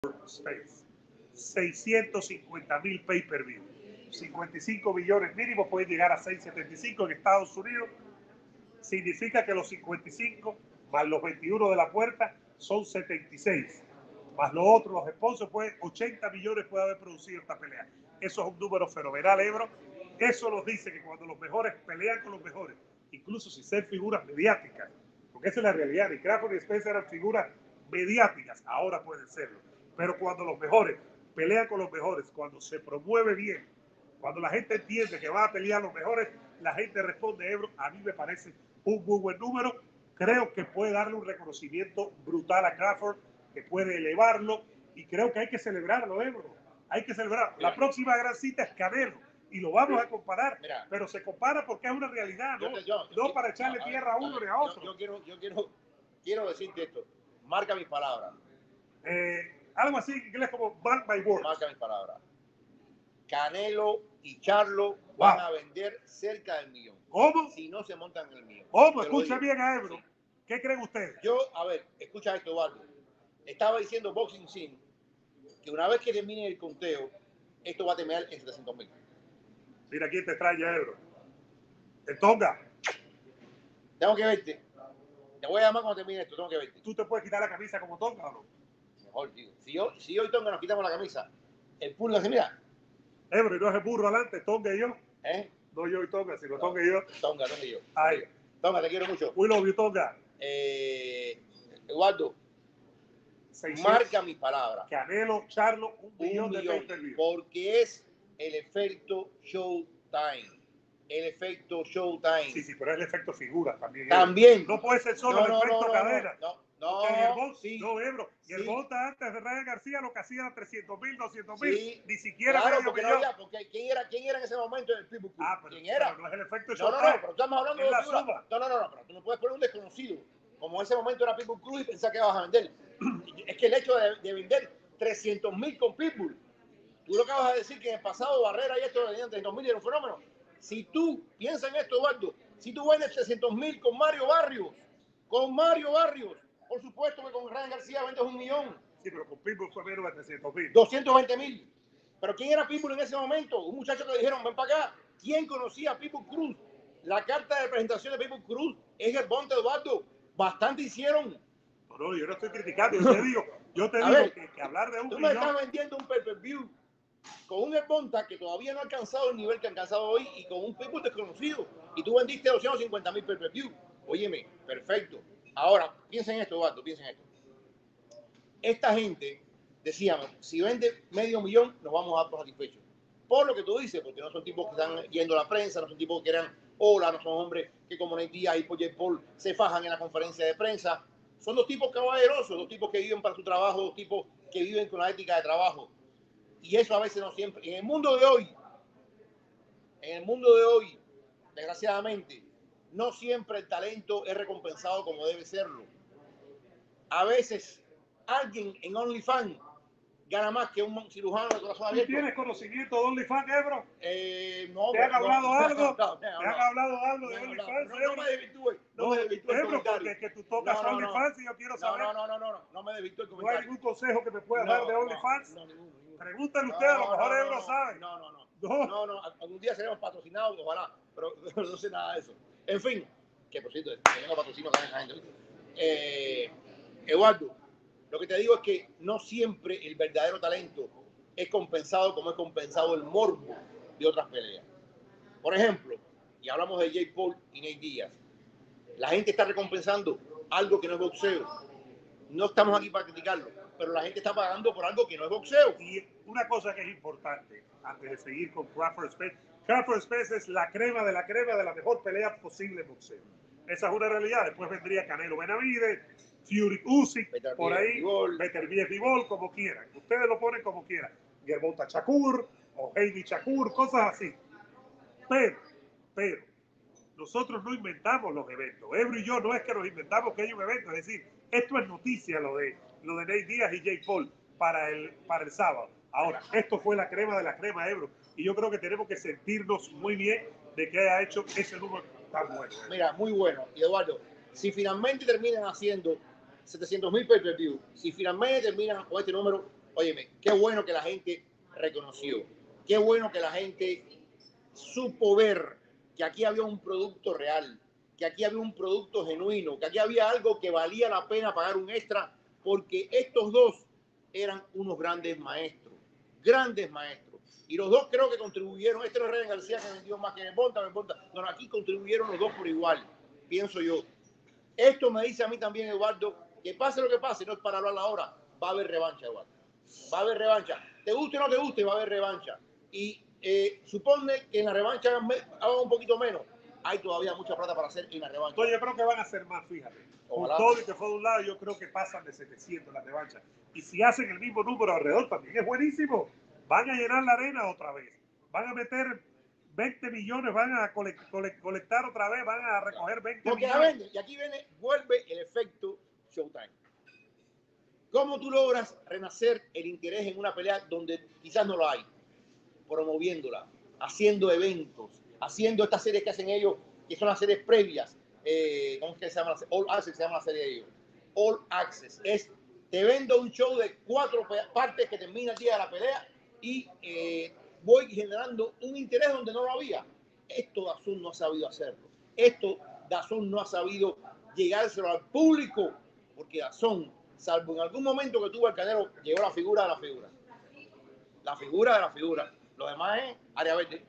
Space. 650,000 pay-per-view. 55 millones mínimo, pueden llegar a 675 en Estados Unidos. Significa que los 55 más los 21 de la puerta son 76. Más los otros, los sponsors, 80 millones puede haber producido esta pelea. Eso es un número fenomenal, Ebro. Eso nos dice que cuando los mejores pelean con los mejores, incluso si ser figuras mediáticas, porque esa es la realidad, y Crawford y Spencer eran figuras mediáticas, ahora pueden serlo. Pero cuando los mejores pelean con los mejores, cuando se promueve bien, cuando la gente entiende que van a pelear los mejores, la gente responde, Ebro, a mí me parece un muy buen número. Creo que puede darle un reconocimiento brutal a Crawford, que puede elevarlo, y creo que hay que celebrarlo, Ebro. Hay que celebrarlo. La próxima gran cita es Canelo, y lo vamos a comparar, pero se compara porque es una realidad, ¿no? No para echarle tierra a uno ni a otro. Quiero decirte esto. Marca mis palabras. Algo así en inglés como mark my words. Marca mis palabras. Canelo y Charlo van a vender cerca del millón. ¿Cómo? Si no se montan en el millón. ¿Cómo? Escucha bien a Ebro. Sí. ¿Qué creen ustedes? A ver, escucha esto, Eduardo. Estaba diciendo Boxing Scene que una vez que termine el conteo, esto va a terminar en 700,000. Mira quién te trae ya, Ebro. El Tonga. Tengo que verte. Te voy a llamar cuando termine esto, tengo que verte. ¿Tú te puedes quitar la camisa como Tonga o no? Mejor, tío. Si yo y Tonga nos quitamos la camisa, el pulga se mira. Ebro, y no es el burro adelante, Tonga y yo. No yo y Tonga, sino Tonga y yo. Tonga y yo. Ay. Tonga, te quiero mucho. We love you, Tonga. Eduardo, marca mis palabras. Canelo, Charlo, un millón de pay-per-view. Porque es el efecto Showtime. El efecto Showtime. Sí, pero es el efecto figura también. También. No puede ser solo el efecto cadena. No, Ebro. Y el Volta antes de Ryan García lo que hacía era 300,000, 200,000. Sí. Ni siquiera. Claro, porque ¿quién era en ese momento en el People Crew? ¿Quién era? Pero no es el efecto Showtime. No, pero estamos hablando de la figura. No, pero tú no puedes poner un desconocido. Como en ese momento era People Crew y pensar que vas a vender. Es que el hecho de vender 300,000 con Pitbull, tú lo que vas a decir que en el pasado Barrera y esto vendían 300,000 y era un fenómeno. Si tú piensas en esto, Eduardo, si tú vendes 300,000 con Mario Barrios, por supuesto que con Ryan García vendes 1 millón. Sí, pero con Pitbull fue menos de 300,000. 220,000. Pero ¿quién era Pitbull en ese momento? Un muchacho que le dijeron, ven para acá. ¿Quién conocía a Pitbull Cruz? La carta de presentación de Pitbull Cruz es el Bonte, Eduardo. Bastante hicieron. No, yo no estoy criticando, yo te digo que hablar de un tú millón... me estás vendiendo un pay-per-view con un Bonta que todavía no ha alcanzado el nivel que ha alcanzado hoy y con un Pitbull desconocido. Y tú vendiste 250,000 pay-per-view. Óyeme, perfecto. Ahora, piensa en esto, Eduardo, piensa en esto. Esta gente, decíamos, si vende medio millón, nos vamos a dar por satisfechos. Por lo que tú dices, porque no son tipos que están yendo a la prensa, no son tipos que eran hola, no son hombres que como Nate Diaz y Jake Paul se fajan en la conferencia de prensa. Son dos tipos caballerosos, dos tipos que viven para su trabajo, dos tipos que viven con la ética de trabajo. Y eso a veces no siempre. En el mundo de hoy, desgraciadamente, no siempre el talento es recompensado como debe serlo. A veces alguien en OnlyFans gana más que un cirujano de corazón abierto. ¿Tú tienes conocimiento de OnlyFans, Ebro? No. ¿Te han hablado algo? ¿Te han hablado algo de OnlyFans? No me desvirtúes. No me desvirtúes el comentario. Porque es que tú tocas OnlyFans y yo quiero saber. No me desvirtúes el comentario. ¿No hay ningún consejo que me puedas dar de OnlyFans? No, ninguno. Pregúntale usted, a lo mejor Ebro sabe. No. Algún día seremos patrocinados, ojalá. Pero no sé nada de eso. En fin, que por cierto, tenemos patrocinio con esa gente. Eduardo, lo que te digo es que no siempre el verdadero talento es compensado como es compensado el morbo de otras peleas. Por ejemplo, y hablamos de Jake Paul y Nate Diaz, la gente está recompensando algo que no es boxeo. No estamos aquí para criticarlo, pero la gente está pagando por algo que no es boxeo. Y una cosa que es importante, antes de seguir con Crawford Spence, Crawford Spence es la crema de la mejor pelea posible en boxeo. Esa es una realidad. Después vendría Canelo Benavides, Fury Usyk, por ahí, Beterbiev Bivol, como quieran. Ustedes lo ponen como quieran. Gervonta Shakur o Heidi Shakur, cosas así. Pero, nosotros no inventamos los eventos. Ebro y yo no es que nos inventamos que hay un evento. Es decir, esto es noticia lo de Nate Diaz y Jake Paul para el sábado. Ahora, esto fue la crema de la crema, Ebro. Y yo creo que tenemos que sentirnos muy bien de que haya hecho ese número tan bueno. Mira, muy bueno. Y Eduardo, si finalmente terminan haciendo 700,000 pay-per-view, si finalmente terminan con este número, Óyeme, qué bueno que la gente reconoció, qué bueno que la gente supo ver que aquí había un producto real, que aquí había un producto genuino, que aquí había algo que valía la pena pagar un extra, porque estos dos eran unos grandes maestros, grandes maestros. Y los dos creo que contribuyeron. Este no es Ryan García que vendió más que Bonta. No, aquí contribuyeron los dos por igual, pienso yo. Esto me dice a mí también, Eduardo, que pase lo que pase, no es para hablar ahora, va a haber revancha, Eduardo. Va a haber revancha. Te guste o no te guste, va a haber revancha. Y supone que en la revancha hagan un poquito menos. Hay todavía mucha plata para hacer en la revancha. Entonces yo creo que van a ser más, fíjate. Ojalá. Con todo y que fue de un lado, yo creo que pasan de 700 la revancha. Y si hacen el mismo número alrededor, también es buenísimo. Van a llenar la arena otra vez. Van a meter 20 millones, van a colectar otra vez, van a recoger 20 porque millones. Vende, y aquí vuelve el efecto Showtime. ¿Cómo tú logras renacer el interés en una pelea donde quizás no lo hay? Promoviéndola, haciendo eventos, haciendo estas series que hacen ellos, que son las series previas. ¿Cómo es que se llama? All Access se llama la serie de ellos. All Access. Te vendo un show de 4 partes que termina el día de la pelea y voy generando un interés donde no lo había. Esto DAZN no ha sabido hacerlo. Esto DAZN no ha sabido llegárselo al público, porque DAZN, salvo en algún momento que tuvo el Canelo, llegó la figura de la figura. La figura de la figura. Lo demás es área verde.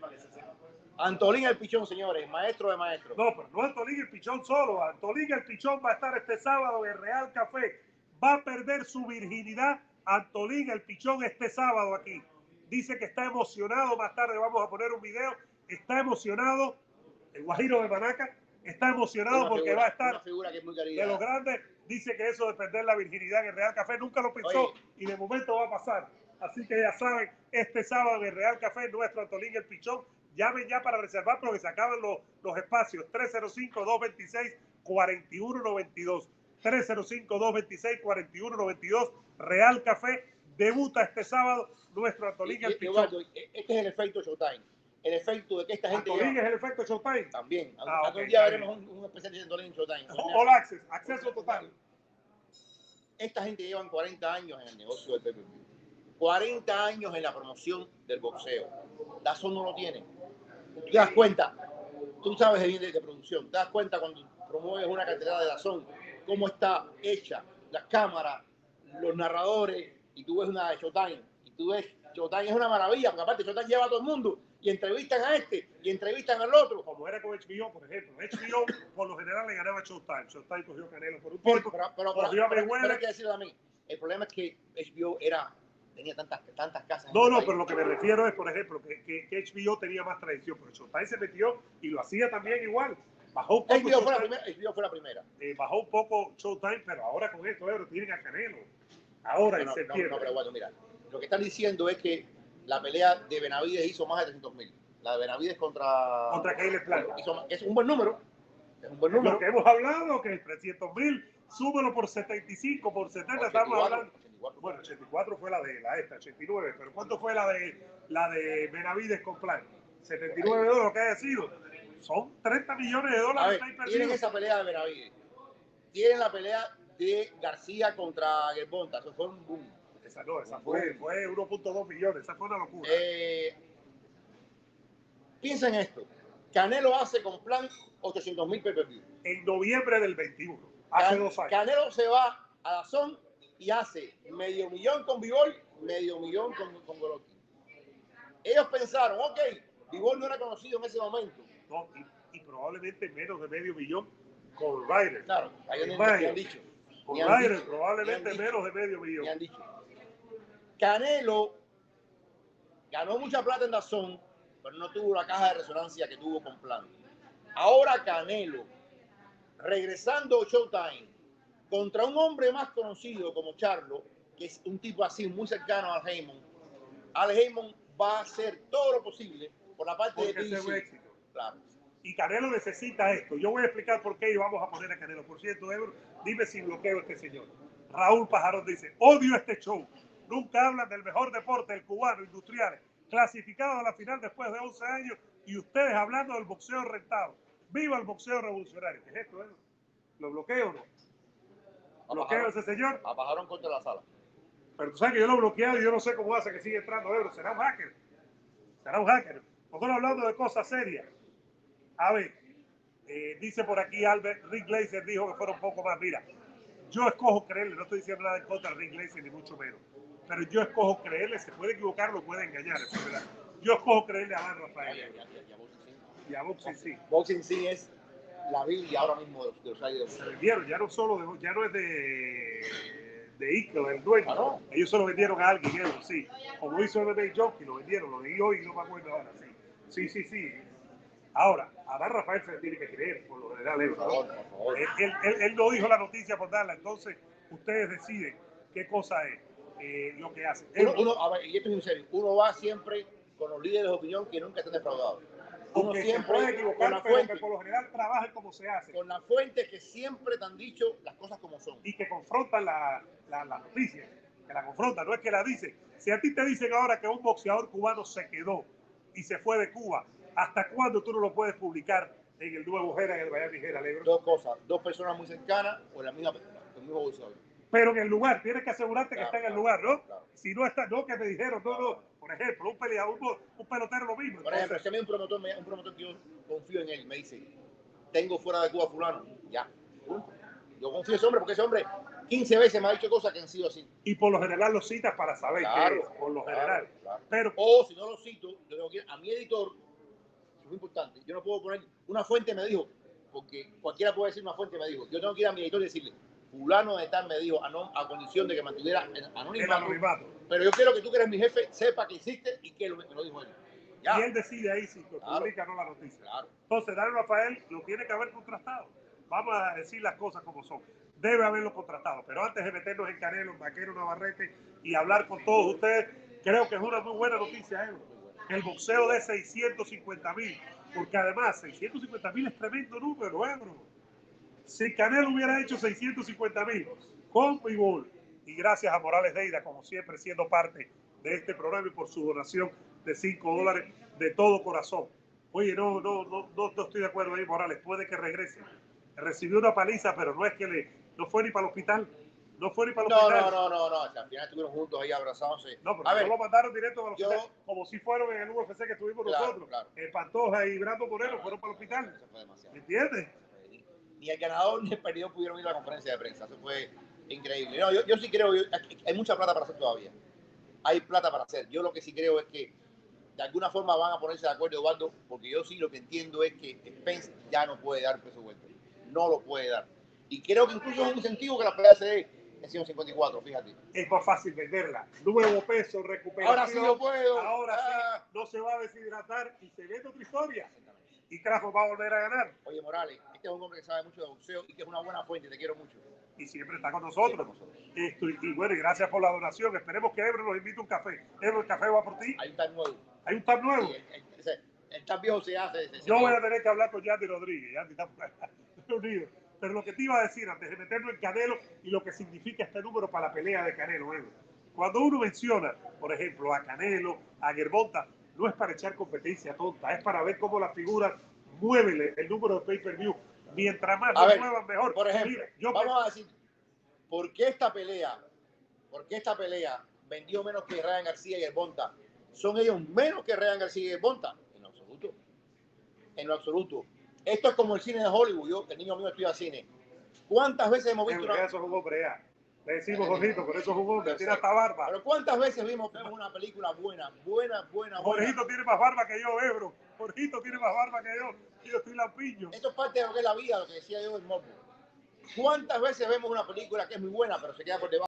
Antolín el Pichón, señores, maestro de maestros. No, pero no Antolín el Pichón solo. Antolín el Pichón va a estar este sábado en Real Café. Va a perder su virginidad Antolín el Pichón este sábado aquí. Dice que está emocionado. Más tarde vamos a poner un video. Está emocionado. El Guajiro de Manaca está emocionado porque figura, va a estar una figura que es muy de los grandes. Dice que eso de perder la virginidad en el Real Café nunca lo pensó. Oye, y de momento va a pasar. Así que ya saben, este sábado en el Real Café, nuestro Antolín el Pichón. Llamen ya para reservar porque se acaban los espacios. 305-226-4192. 305-226-4192. Real Café debuta este sábado nuestro Antolín el Pichón. Este es el efecto Showtime. El efecto de que esta gente. Antolín es el efecto Showtime. También. Algún día veremos un especial de Antolín Showtime. All Access, acceso total. Esta gente llevan 40 años en el negocio del pay-per-view. 40 años en la promoción del boxeo. DAZN no lo tiene. Tú te das cuenta, tú sabes bien de producción, te das cuenta cuando promueves una cartelera de DAZN, cómo está hecha, las cámaras, los narradores, y tú ves una de Showtime, y tú ves, Showtime es una maravilla, porque aparte Showtime lleva a todo el mundo, y entrevistan a este, y entrevistan al otro. Como era con HBO, por ejemplo. HBO por lo general le ganaba a Showtime. Showtime cogió Canelo por un tiempo. Pero hay que decirlo a mí, el problema es que HBO tenía tantas casas. No, pero lo que me refiero es, por ejemplo, que HBO tenía más tradición, pero Showtime se metió y lo hacía también igual. Bajó un poco. HBO fue la primera. Bajó un poco Showtime, pero ahora con esto, tienen a Canelo. Ahora en septiembre. No, pero bueno, mira, lo que están diciendo es que la pelea de Benavides hizo más de 300,000. La de Benavides contra Caleb Plant. Es un buen número. Es un buen número. Lo que hemos hablado, que 300,000, súbelo por 75, por 70, 84, estamos hablando. 84. Bueno, 84 fue la de esta, 89. Pero ¿cuánto fue la de Benavides con Plan? 79 dólares, lo que haya sido. Son 30 millones de dólares. Tienen esa pelea de Benavides. Tienen la pelea de García contra Gerbonta. Eso fue un boom. Esa fue 1.2 millones. Esa fue una locura. Piensa en esto. Canelo hace con Plan 800,000 pay-per-view. En noviembre del 21. Hace 2 años. Canelo se va a DAZN y hace $500,000 con Bivol, $500,000 con Golovkin. Ellos pensaron, ok, Bivol no era conocido en ese momento. No, y probablemente menos de $500,000 con Ryder. Claro, ahí me han dicho. Con Ryder probablemente menos de $500,000. Me han dicho. Canelo ganó mucha plata en DAZN, pero no tuvo la caja de resonancia que tuvo con Plan. Ahora Canelo, regresando Showtime, contra un hombre más conocido como Charlo, que es un tipo así muy cercano a Al Haymon. Al Haymon va a hacer todo lo posible por la parte de PBC. Un éxito. Claro. Y Canelo necesita esto. Yo voy a explicar por qué y vamos a poner a Canelo. Por cierto, Ebro, dime si bloqueo a este señor. Raúl Pajarón dice, odio este show. Nunca hablan del mejor deporte, el cubano, industrial, clasificado a la final después de 11 años y ustedes hablando del boxeo rentado. ¡Viva el boxeo revolucionario! ¿Qué es esto, ¿Lo bloqueo o no? ¿Bloqueo a ese señor? A Pajarón contra la sala. Pero tú sabes que yo lo he bloqueado y yo no sé cómo hace que siga entrando Ebro. Será un hacker. Será un hacker. Nosotros hablando de cosas serias. A ver, dice por aquí Albert, Rick Glazer dijo que fuera un poco más. Mira, yo escojo creerle, no estoy diciendo nada en contra de Rick Glazer ni mucho menos, pero yo escojo creerle, se puede equivocar, lo puede engañar, eso es verdad. Yo escojo creerle a Dan Rafael. Y a Boxing sí. Boxing sí es la Biblia ahora mismo de los años. Se vendieron, ya no solo ya no es de Iclo, el dueño. ¿Ah, no? Ellos se lo vendieron a alguien, ellos, sí. Como hizo MMA Jockey, lo vendieron, lo leí hoy y no me acuerdo ahora, sí. Sí. Ahora, a Dan Rafael se le tiene que creer, por lo general, Por favor, por favor. Él no dijo la noticia por darla, entonces ustedes deciden qué cosa es lo que hace. A ver, y esto es en serio, uno va siempre con los líderes de opinión que nunca están defraudados. Uno siempre se puede equivocar, con la pero fuente, que por lo general trabaja como se hace. Con la fuente que siempre te han dicho las cosas como son. Y que confrontan la noticia, que la confrontan, no es que la dicen. Si a ti te dicen ahora que un boxeador cubano se quedó y se fue de Cuba, ¿hasta cuándo tú no lo puedes publicar en el nuevo Herald, en el Miami Herald, Ebro? Dos cosas, dos personas muy cercanas o el mismo boxeador. Pero en el lugar, tienes que asegurarte que está en el lugar, ¿no? Claro. Si no está, no, que me dijeron, no. Por ejemplo, un peleador, un pelotero lo mismo. Por ejemplo, si a mí un promotor que yo confío en él, me dice, tengo fuera de Cuba fulano, ya. Yo confío en ese hombre porque ese hombre 15 veces me ha dicho cosas que han sido así. Y por lo general lo citas para saber Claro, qué es, por lo general. Claro. Pero, o si no lo cito, yo tengo que ir a mi editor, es muy importante, yo no puedo poner una fuente me dijo, porque cualquiera puede decir una fuente me dijo, yo tengo que ir a mi editor y decirle, fulano de tal me dijo, a condición de que mantuviera el anonimato, pero yo quiero que tú que eres mi jefe, sepa que hiciste y que lo dijo él. Ya. Y él decide ahí si publica o no la noticia. Claro. Entonces, Dan Rafael lo tiene que haber contrastado. Vamos a decir las cosas como son. Debe haberlo contratado. Pero antes de meternos en Canelo, en Vaquero, Navarrete y hablar con todos ustedes, creo que es una muy buena noticia, que el boxeo de 650,000. Porque además, 650,000 es tremendo número, bro. Si Canelo hubiera hecho 650,000 con Pibol, y gracias a Morales Deida, como siempre, siendo parte de este programa y por su donación de $5 de todo corazón. Oye, no estoy de acuerdo ahí, Morales, puede que regrese. Recibió una paliza, pero no es que no fue ni para el hospital. No fue ni para el hospital. No. O sea, al final estuvieron juntos ahí abrazándose. No, pero no lo mandaron directo para el hospital, como si fueron en el UFC que tuvimos nosotros. Claro. Pantoja y Brando Moreno fueron para el hospital. Eso fue demasiado. ¿Me entiendes? Ni el ganador ni el perdedor pudieron ir a la conferencia de prensa. Eso fue increíble. No, yo sí creo, hay mucha plata para hacer todavía. Hay plata para hacer. Yo lo que sí creo es que de alguna forma van a ponerse de acuerdo, Eduardo, porque yo sí lo que entiendo es que Spence ya no puede dar peso vuelto. No lo puede dar. Y creo que incluso es un incentivo que la pelea se dé en 154, fíjate. Es más fácil venderla. Nuevo peso, recuperación. Ahora sí lo puedo. Ahora sí, no se va a deshidratar y se vende otra historia. Y Crawford va a volver a ganar. Oye, Morales, este es un hombre que sabe mucho de boxeo y que es una buena fuente, te quiero mucho. Y siempre está con nosotros. Y bueno, y gracias por la donación. Esperemos que Ebro nos invite un café. Ebro, el café va por ti. Hay un tab nuevo. Hay un tab nuevo. Sí, el tab viejo se hace. Yo voy a tener que hablar con Yandy Rodríguez. Yandy está unido. Pero lo que te iba a decir antes de meternos en Canelo y lo que significa este número para la pelea de Canelo, Ebro. Cuando uno menciona, por ejemplo, a Canelo, a Gervonta, no es para echar competencia tonta, es para ver cómo las figuras mueven el número de pay-per-view. Mientras más lo muevan, mejor. Por ejemplo, vamos a decir, ¿por qué esta pelea vendió menos que Ryan García y Gervonta? ¿Son ellos menos que Ryan García y Gervonta? En lo absoluto. En lo absoluto. Esto es como el cine de Hollywood. Yo, el niño mío estudia cine. ¿Cuántas veces hemos visto una... Eso es un hombre, ya. Le decimos Jorgito, pero eso es un hombre, tiene hasta barba. Pero ¿cuántas veces vemos una película buena? Jorgito tiene más barba que yo, Ebro. Jorgito tiene más barba que yo. Yo estoy lampiño. Esto es parte de lo que es la vida, lo que decía yo del morbo. ¿Cuántas veces vemos una película que es muy buena, pero se queda por debajo?